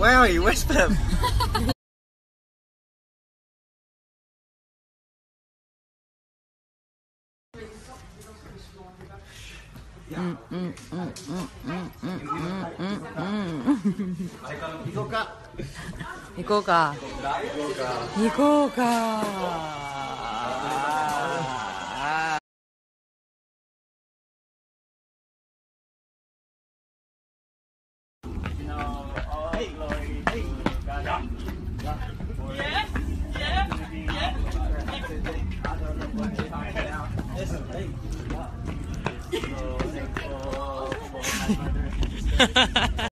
Where are you? Where's them?行こうか。 行こうか。行こうか。